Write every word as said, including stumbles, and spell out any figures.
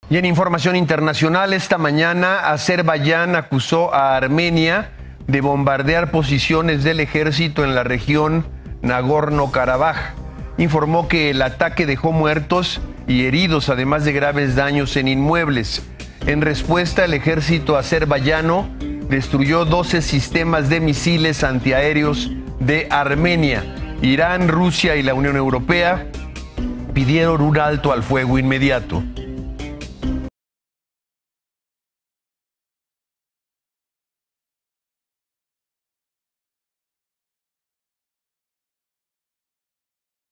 Y en información internacional, esta mañana Azerbaiyán acusó a Armenia de bombardear posiciones del ejército en la región Nagorno-Karabaj. Informó que el ataque dejó muertos y heridos, además de graves daños en inmuebles. En respuesta, el ejército azerbaiyano destruyó doce sistemas de misiles antiaéreos de Armenia. Irán, Rusia y la Unión Europea pidieron un alto al fuego inmediato.